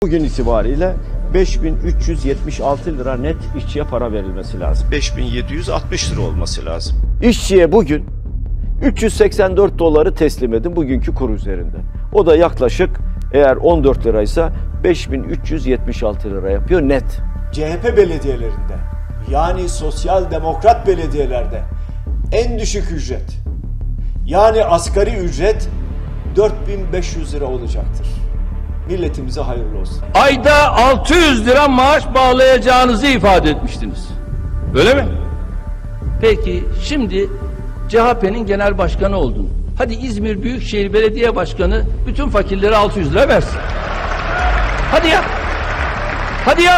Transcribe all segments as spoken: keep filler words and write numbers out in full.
Bugün itibariyle beş bin üç yüz yetmiş altı lira net işçiye para verilmesi lazım. beş bin yedi yüz altmış lira olması lazım. İşçiye bugün üç yüz seksen dört doları teslim edin bugünkü kur üzerinde. O da yaklaşık eğer on dört liraysa beş bin üç yüz yetmiş altı lira yapıyor net. C H P belediyelerinde yani sosyal demokrat belediyelerde en düşük ücret yani asgari ücret dört bin beş yüz lira olacaktır. Milletimize hayırlı olsun. Ayda altı yüz lira maaş bağlayacağınızı ifade etmiştiniz. Öyle mi? Peki şimdi C H P'nin genel başkanı oldun. Hadi İzmir Büyükşehir Belediye Başkanı bütün fakirlere altı yüz lira versin. Hadi yap. Hadi yap.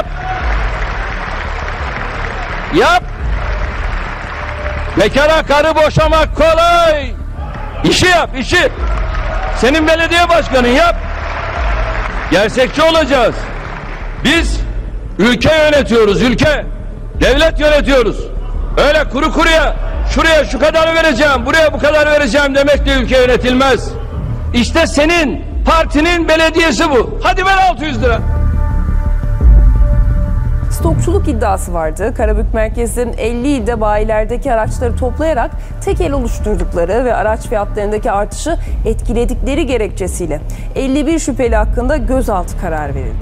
Yap. Bekara karı boşamak kolay. İşi yap, işi. Senin belediye başkanın yap. Gerçekçi olacağız. Biz ülke yönetiyoruz, ülke. Devlet yönetiyoruz. Öyle kuru kuruya şuraya şu kadar vereceğim, buraya bu kadar vereceğim demekle ülke yönetilmez. İşte senin partinin belediyesi bu. Hadi ver altı yüz lira. Stokçuluk iddiası vardı. Karabük merkezlerin elli ilde bayilerdeki araçları toplayarak tekel oluşturdukları ve araç fiyatlarındaki artışı etkiledikleri gerekçesiyle elli bir şüpheli hakkında gözaltı kararı verildi.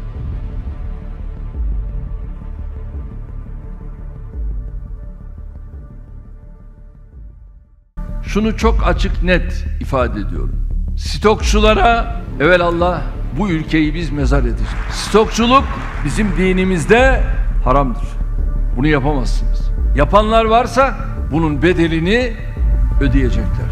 Şunu çok açık net ifade ediyorum. Stokçulara evelallah bu ülkeyi biz mezar edeceğiz. Stokçuluk bizim dinimizde haramdır. Bunu yapamazsınız. Yapanlar varsa bunun bedelini ödeyecekler.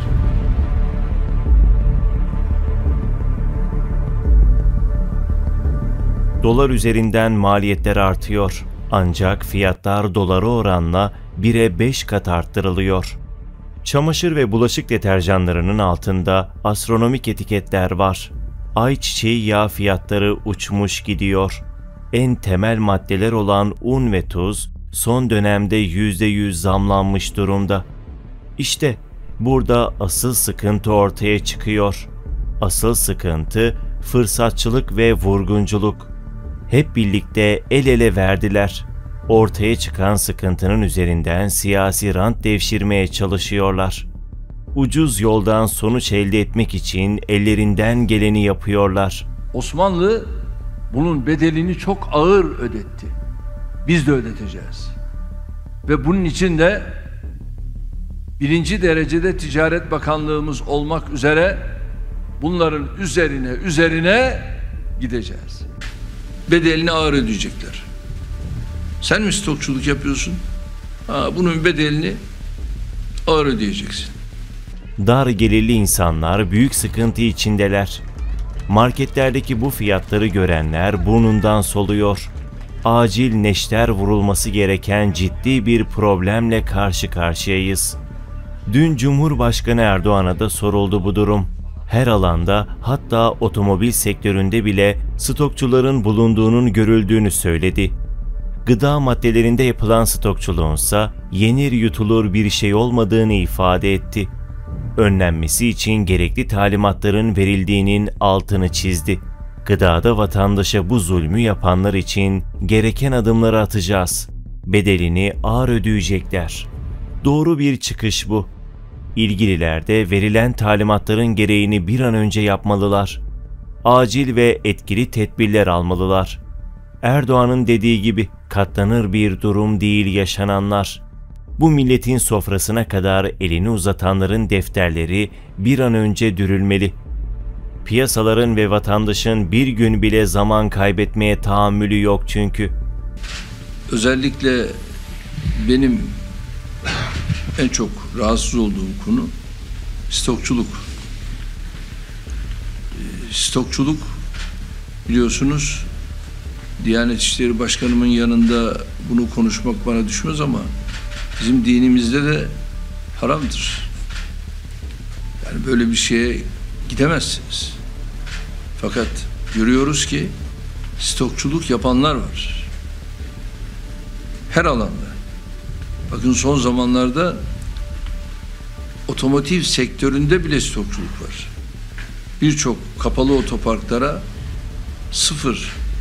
Dolar üzerinden maliyetler artıyor. Ancak fiyatlar dolara oranla bire beş kat arttırılıyor. Çamaşır ve bulaşık deterjanlarının altında astronomik etiketler var. Ayçiçeği yağı fiyatları uçmuş gidiyor. En temel maddeler olan un ve tuz son dönemde yüzde yüz zamlanmış durumda. İşte burada asıl sıkıntı ortaya çıkıyor. Asıl sıkıntı fırsatçılık ve vurgunculuk. Hep birlikte el ele verdiler. Ortaya çıkan sıkıntının üzerinden siyasi rant devşirmeye çalışıyorlar. Ucuz yoldan sonuç elde etmek için ellerinden geleni yapıyorlar. Osmanlı bunun bedelini çok ağır ödetti. Biz de ödeteceğiz. Ve bunun için de birinci derecede Ticaret Bakanlığımız olmak üzere bunların üzerine üzerine gideceğiz. Bedelini ağır ödeyecekler. Sen mi stokçuluk yapıyorsun? Ha, bunun bedelini ağır ödeyeceksin. Dar gelirli insanlar büyük sıkıntı içindeler. Marketlerdeki bu fiyatları görenler burnundan soluyor. Acil neşter vurulması gereken ciddi bir problemle karşı karşıyayız. Dün Cumhurbaşkanı Erdoğan'a da soruldu bu durum. Her alanda, hatta otomobil sektöründe bile stokçuların bulunduğunun görüldüğünü söyledi. Gıda maddelerinde yapılan stokçuluğunsa yenir yutulur bir şey olmadığını ifade etti. Önlenmesi için gerekli talimatların verildiğinin altını çizdi. Gıdada vatandaşa bu zulmü yapanlar için gereken adımları atacağız. Bedelini ağır ödeyecekler. Doğru bir çıkış bu. İlgililer de verilen talimatların gereğini bir an önce yapmalılar. Acil ve etkili tedbirler almalılar. Erdoğan'ın dediği gibi katlanır bir durum değil yaşananlar. Bu milletin sofrasına kadar elini uzatanların defterleri bir an önce dürülmeli. Piyasaların ve vatandaşın bir gün bile zaman kaybetmeye tahammülü yok çünkü. Özellikle benim en çok rahatsız olduğum konu stokçuluk. Stokçuluk biliyorsunuz Diyanet İşleri Başkanımın yanında bunu konuşmak bana düşmez ama bizim dinimizde de haramdır. Yani böyle bir şeye gidemezsiniz. Fakat görüyoruz ki stokçuluk yapanlar var. Her alanda. Bakın son zamanlarda otomotiv sektöründe bile stokçuluk var. Birçok kapalı otoparklara sıfır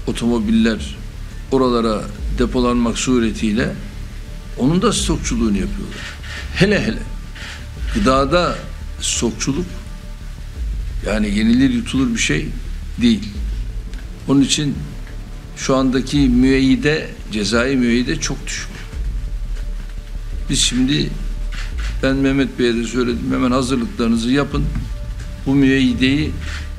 otomobiller oralara depolanmak suretiyle onun da stokçuluğunu yapıyorlar. Hele hele gıdada stokçuluk yani yenilir yutulur bir şey değil. Onun için şu andaki müeyyide, cezai müeyyide çok düşük. Biz şimdi, ben Mehmet Bey'e de söyledim, hemen hazırlıklarınızı yapın. Bu müeyyideyi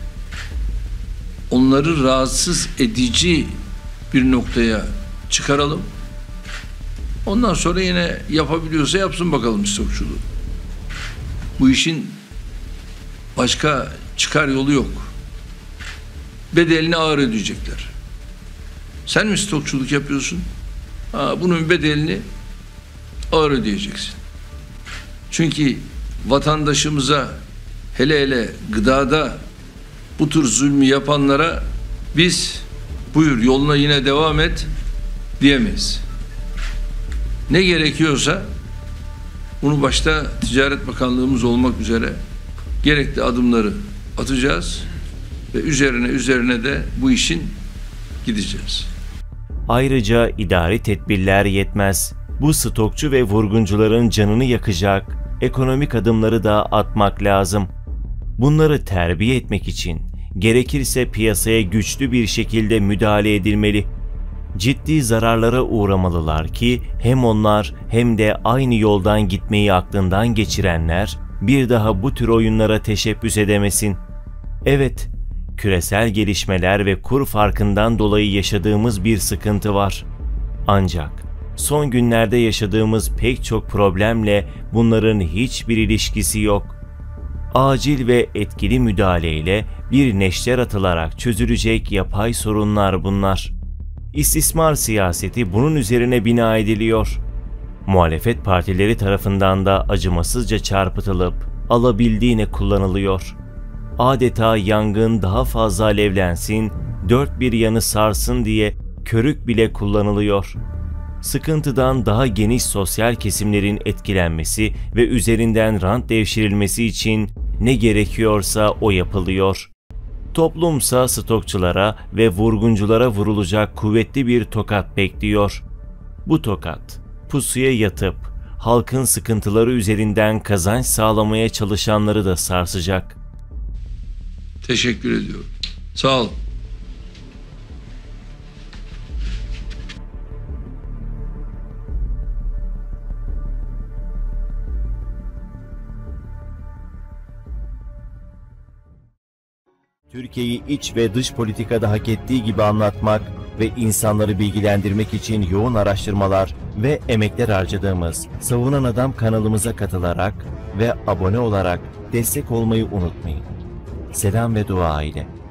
onları rahatsız edici bir noktaya çıkaralım. Ondan sonra yine yapabiliyorsa yapsın bakalım stokçuluğu. Bu işin başka çıkar yolu yok. Bedelini ağır ödeyecekler. Sen mi stokçuluk yapıyorsun? Ha, bunun bedelini ağır ödeyeceksin. Çünkü vatandaşımıza, hele hele gıdada bu tür zulmü yapanlara biz buyur yoluna yine devam et diyemeyiz. Ne gerekiyorsa bunu başta Ticaret Bakanlığımız olmak üzere gerekli adımları atacağız ve üzerine üzerine de bu işin gideceğiz. Ayrıca idari tedbirler yetmez. Bu stokçu ve vurguncuların canını yakacak ekonomik adımları da atmak lazım. Bunları terbiye etmek için gerekirse piyasaya güçlü bir şekilde müdahale edilmeli. Ciddi zararlara uğramalılar ki hem onlar hem de aynı yoldan gitmeyi aklından geçirenler bir daha bu tür oyunlara teşebbüs edemesin. Evet, küresel gelişmeler ve kur farkından dolayı yaşadığımız bir sıkıntı var. Ancak son günlerde yaşadığımız pek çok problemle bunların hiçbir ilişkisi yok. Acil ve etkili müdahaleyle bir neşter atılarak çözülecek yapay sorunlar bunlar. İstismar siyaseti bunun üzerine bina ediliyor. Muhalefet partileri tarafından da acımasızca çarpıtılıp alabildiğine kullanılıyor. Adeta yangın daha fazla alevlensin, dört bir yanı sarsın diye körük bile kullanılıyor. Sıkıntıdan daha geniş sosyal kesimlerin etkilenmesi ve üzerinden rant devşirilmesi için ne gerekiyorsa o yapılıyor. Toplumsa stokçulara ve vurgunculara vurulacak kuvvetli bir tokat bekliyor. Bu tokat, pusuya yatıp halkın sıkıntıları üzerinden kazanç sağlamaya çalışanları da sarsacak. Teşekkür ediyorum. Sağ olun. Türkiye'yi iç ve dış politikada hak ettiği gibi anlatmak ve insanları bilgilendirmek için yoğun araştırmalar ve emekler harcadığımız Savunan Adam kanalımıza katılarak ve abone olarak destek olmayı unutmayın. Selam ve dua ile.